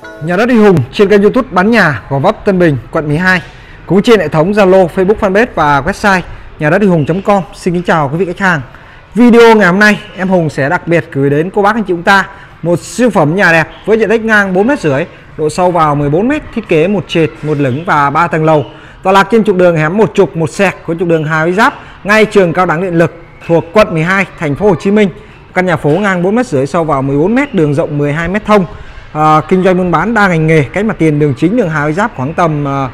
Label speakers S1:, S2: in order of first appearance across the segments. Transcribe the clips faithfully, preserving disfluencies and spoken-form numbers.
S1: Nhà đất Huy Hùng trên kênh YouTube bán nhà Gò Vấp, Tân Bình, quận mười hai, cũng trên hệ thống Zalo, Facebook, Fanpage và website nhà đất huy hùng chấm com. Xin kính chào quý vị khách hàng. Video ngày hôm nay em Hùng sẽ đặc biệt gửi đến cô bác anh chị chúng ta một siêu phẩm nhà đẹp với diện tích ngang bốn mét rưỡi, độ sâu vào mười bốn mét, thiết kế một trệt, một lửng và ba tầng lầu. Tọa lạc trên trục đường hẻm một trục một sẹc của trục đường Hà Huy Giáp, ngay trường cao đẳng điện lực thuộc quận mười hai, thành phố Hồ Chí Minh. Căn nhà phố ngang bốn mét rưỡi, sâu vào mười bốn mét, đường rộng mười hai mét thông. À, kinh doanh buôn bán đa ngành nghề, cách mặt tiền đường chính đường Hà Huy Giáp khoảng tầm à,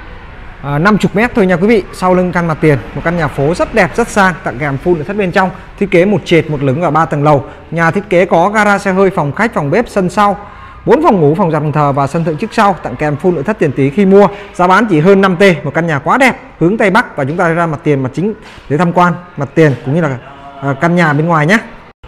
S1: à, năm mươi mét thôi nha quý vị. Sau lưng căn mặt tiền một căn nhà phố rất đẹp, rất sang, tặng kèm full nội thất bên trong, thiết kế một trệt, một lửng và ba tầng lầu. Nhà thiết kế có gara xe hơi, phòng khách, phòng bếp, sân sau, bốn phòng ngủ, phòng giặt, phòng thờ và sân thượng trước sau, tặng kèm full nội thất tiền tỷ khi mua. Giá bán chỉ hơn năm tỷ, một căn nhà quá đẹp, hướng Tây Bắc. Và chúng ta ra mặt tiền, mặt chính để tham quan mặt tiền cũng như là à, căn nhà bên ngoài nhé.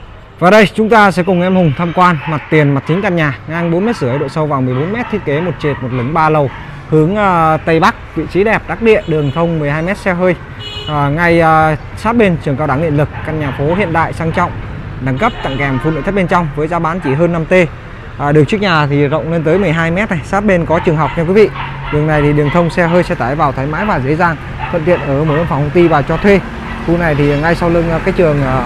S1: Và đây chúng ta sẽ cùng em Hùng tham quan mặt tiền, mặt chính căn nhà ngang bốn mét rưỡi, độ sâu vào mười bốn mét, thiết kế một trệt, một lửng, ba lầu, hướng uh, Tây Bắc, vị trí đẹp, đắc địa, đường thông mười hai mét xe hơi, uh, ngay uh, sát bên trường cao đẳng điện lực. Căn nhà phố hiện đại, sang trọng, đẳng cấp, tặng kèm full nội thất bên trong với giá bán chỉ hơn năm tỷ. Uh, đường trước nhà thì rộng lên tới mười hai mét này, sát bên có trường học nha quý vị. Đường này thì đường thông xe hơi, xe tải vào thoải mái và dễ dàng, thuận tiện ở mở phòng công ty và cho thuê. Khu này thì ngay sau lưng uh, cái trường uh,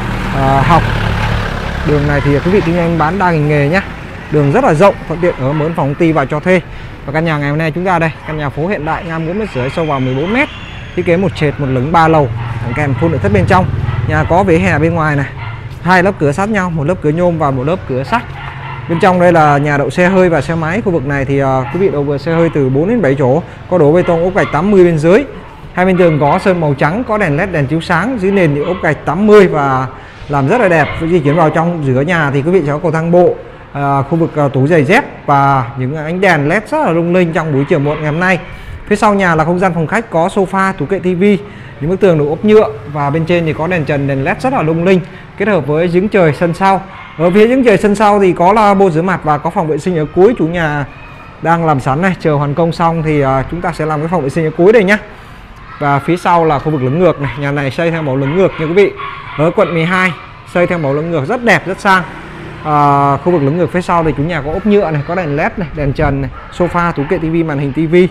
S1: uh, học. Đường này thì quý vị kinh doanh bán đa ngành nghề nhé. Đường rất là rộng, thuận tiện ở mở phòng công ty và cho thuê. Và căn nhà ngày hôm nay chúng ta đây, căn nhà phố hiện đại ngang bốn mét rưỡi, sâu vào mười bốn mét, thiết kế một trệt, một lửng, ba lầu, kèm full nội thất bên trong. Nhà có vỉa hè bên ngoài này, hai lớp cửa sát nhau, một lớp cửa nhôm và một lớp cửa sắt. Bên trong đây là nhà đậu xe hơi và xe máy. Khu vực này thì uh, quý vị đậu vừa xe hơi từ bốn đến bảy chỗ, có đổ bê tông ốp gạch tám mươi bên dưới. Hai bên tường có sơn màu trắng, có đèn led, đèn chiếu sáng, dưới nền thì ốp gạch tám mươi và làm rất là đẹp. Di chuyển vào trong giữa nhà thì quý vị sẽ có cầu thang bộ, à, khu vực à, tủ giày dép và những ánh đèn led rất là lung linh trong buổi chiều muộn ngày hôm nay. Phía sau nhà là không gian phòng khách, có sofa, tủ kệ tivi, những bức tường được ốp nhựa và bên trên thì có đèn trần, đèn led rất là lung linh, kết hợp với giếng trời sân sau. Ở phía giếng trời sân sau thì có lavabo rửa mặt và có phòng vệ sinh ở cuối. Chủ nhà đang làm sẵn này, chờ hoàn công xong thì à, chúng ta sẽ làm cái phòng vệ sinh ở cuối đây nhé. Và phía sau là khu vực lửng ngược này, nhà này xây theo mẫu lửng ngược nha quý vị. Ở quận mười hai xây theo mẫu lửng ngược rất đẹp, rất sang. À, khu vực lửng ngược phía sau thì chủ nhà có ốp nhựa này, có đèn led này, đèn trần này, sofa, tủ kệ tivi, màn hình tivi.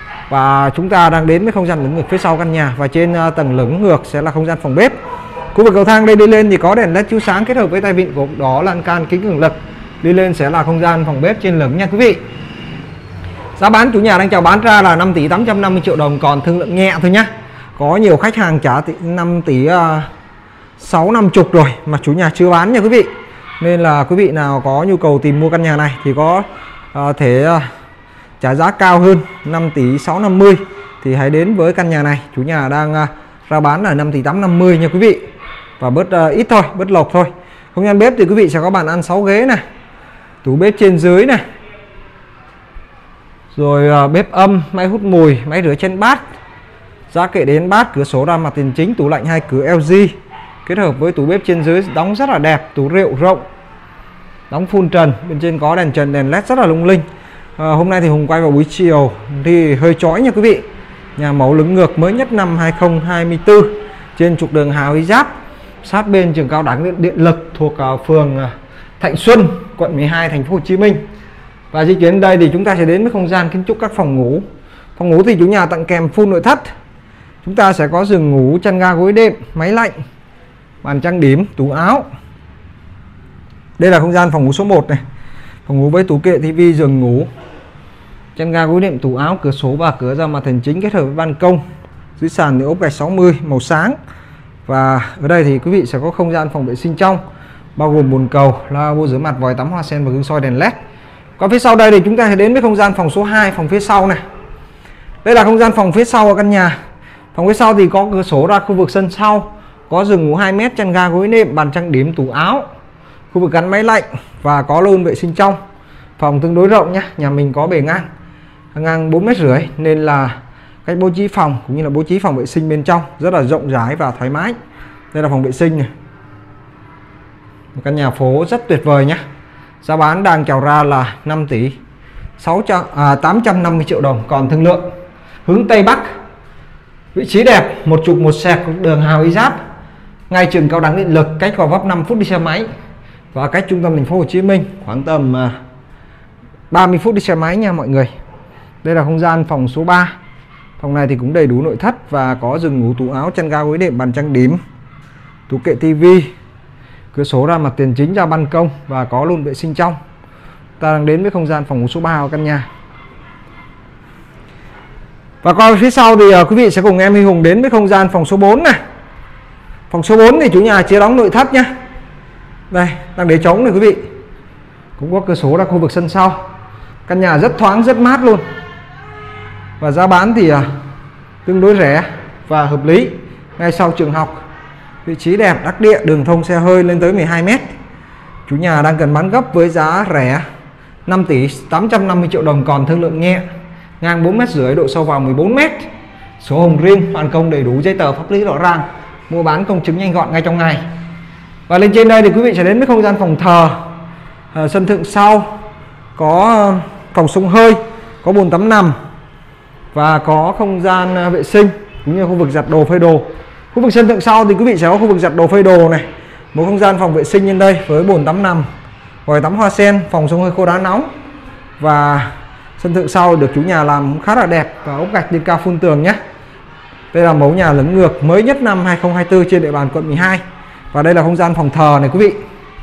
S1: Và chúng ta đang đến với không gian lửng ngược phía sau căn nhà, và trên uh, tầng lửng ngược sẽ là không gian phòng bếp. Khu vực cầu thang đây đi lên thì có đèn led chiếu sáng kết hợp với tay vịn của đó lan can kính cường lực. Đi lên sẽ là không gian phòng bếp trên lửng nha quý vị. Giá bán chủ nhà đang chào bán ra là năm tỷ tám trăm năm mươi triệu đồng, còn thương lượng nhẹ thôi nhá. Có nhiều khách hàng trả năm tỷ sáu năm chục rồi mà chủ nhà chưa bán nha quý vị. Nên là quý vị nào có nhu cầu tìm mua căn nhà này thì có uh, thể uh, trả giá cao hơn năm tỷ sáu năm mươi thì hãy đến với căn nhà này. Chủ nhà đang uh, ra bán là năm tỷ tám năm mươi nha quý vị. Và bớt uh, ít thôi, bớt lộc thôi. Không gian bếp thì quý vị sẽ có bàn ăn sáu ghế này, tủ bếp trên dưới này, rồi uh, bếp âm, máy hút mùi, máy rửa chén bát, giá kệ đến bát, cửa sổ ra mặt tiền chính, tủ lạnh hai cửa L G kết hợp với tủ bếp trên dưới đóng rất là đẹp, tủ rượu rộng, đóng full trần, bên trên có đèn trần, đèn led rất là lung linh. À, hôm nay thì Hùng quay vào buổi chiều thì hơi chói nha quý vị. Nhà mẫu lửng ngược mới nhất năm hai không hai tư trên trục đường Hà Huy Giáp, sát bên trường cao đẳng điện lực thuộc uh, phường uh, Thạnh Xuân, quận mười hai, thành phố Hồ Chí Minh. Và di chuyển đây thì chúng ta sẽ đến với không gian kiến trúc các phòng ngủ. Phòng ngủ thì chủ nhà tặng kèm full nội thất. Chúng ta sẽ có giường ngủ, chăn ga gối đệm, máy lạnh, bàn trang điểm, tủ áo. Đây là không gian phòng ngủ số một này. Phòng ngủ với tủ kệ tivi, giường ngủ, chăn ga gối đệm, tủ áo, cửa sổ và cửa ra mặt thành chính kết hợp với ban công. Dưới sàn thì ốp gạch sáu mươi màu sáng. Và ở đây thì quý vị sẽ có không gian phòng vệ sinh trong, bao gồm bồn cầu, lavabo rửa mặt, vòi tắm hoa sen và gương soi đèn led. Còn phía sau đây thì chúng ta sẽ đến với không gian phòng số hai, phòng phía sau này. Đây là không gian phòng phía sau của căn nhà. Phòng phía sau thì có cửa sổ ra khu vực sân sau, có giường ngủ hai mét, chăn ga gối nệm, bàn trang điểm, tủ áo, khu vực gắn máy lạnh và có luôn vệ sinh trong. Phòng tương đối rộng nhé, nhà mình có bề ngang ngang bốn mét rưỡi nên là cách bố trí phòng cũng như là bố trí phòng vệ sinh bên trong rất là rộng rãi và thoải mái. Đây là phòng vệ sinh này. Một căn nhà phố rất tuyệt vời nhé. Giá bán đang chào ra là năm tỷ tám trăm năm mươi triệu đồng, còn thương lượng. Hướng Tây Bắc, vị trí đẹp, một trục một sẹc đường Hà Huy Giáp, ngay trường cao đẳng điện lực, cách Gò Vấp năm phút đi xe máy và cách trung tâm thành phố Hồ Chí Minh khoảng tầm ba mươi phút đi xe máy nha mọi người. Đây là không gian phòng số ba. Phòng này thì cũng đầy đủ nội thất và có giường ngủ, tủ áo, chăn ga, gối đệm, bàn trang điểm, tủ kệ tivi, cửa sổ ra mặt tiền chính ra ban công và có luôn vệ sinh trong. Ta đang đến với không gian phòng số ba của căn nhà. Và qua phía sau thì uh, quý vị sẽ cùng em Huy Hùng đến với không gian phòng số bốn này. Phòng số bốn thì chủ nhà chia đóng nội thất nhá. Đây, đang để trống này quý vị. Cũng có cửa sổ ra khu vực sân sau. Căn nhà rất thoáng, rất mát luôn. Và giá bán thì uh, tương đối rẻ và hợp lý. Ngay sau trường học. Vị trí đẹp, đắc địa, đường thông xe hơi lên tới mười hai mét. Chủ nhà đang cần bán gấp với giá rẻ năm tỷ tám trăm năm mươi triệu đồng, còn thương lượng nhẹ. Ngang bốn mét rưỡi, độ sâu vào mười bốn mét. Sổ hồng riêng, hoàn công đầy đủ, giấy tờ pháp lý rõ ràng, mua bán công chứng nhanh gọn ngay trong ngày. Và lên trên đây thì quý vị sẽ đến với không gian phòng thờ. À, sân thượng sau có phòng xông hơi, có bồn tắm nằm và có không gian vệ sinh cũng như khu vực giặt đồ phơi đồ. Khu vực sân thượng sau thì quý vị sẽ có khu vực giặt đồ phơi đồ này, một không gian phòng vệ sinh trên đây với bồn tắm nằm, vòi tắm hoa sen, phòng xông hơi khô đá nóng. Và sân thượng sau được chủ nhà làm khá là đẹp và ốp gạch lên cao phun tường nhé. Đây là mẫu nhà lấn ngược mới nhất năm hai không hai tư trên địa bàn quận mười hai. Và đây là không gian phòng thờ này quý vị.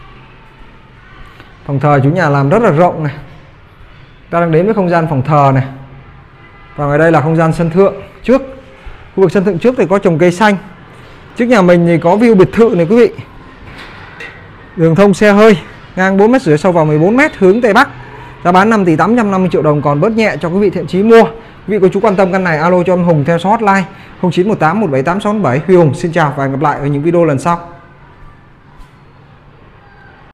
S1: Phòng thờ chủ nhà làm rất là rộng này. Ta đang đến với không gian phòng thờ này. Và ngoài đây là không gian sân thượng trước. Khu vực sân thượng trước thì có trồng cây xanh. Trước nhà mình thì có view biệt thự này quý vị. Đường thông xe hơi, ngang bốn mét rưỡi, sâu vào mười bốn mét, hướng Tây Bắc. Giá bán năm tỷ tám trăm năm mươi triệu đồng, còn bớt nhẹ cho quý vị thiện chí mua. Quý vị có chú quan tâm căn này alo cho em Hùng theo số hotline không chín một tám một bảy tám sáu bảy. Huy Hùng xin chào và hẹn gặp lại ở những video lần sau.